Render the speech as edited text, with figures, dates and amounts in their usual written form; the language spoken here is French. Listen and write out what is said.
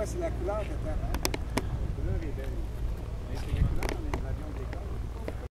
c'est la couleur que t'aimes, hein? La couleur est belle.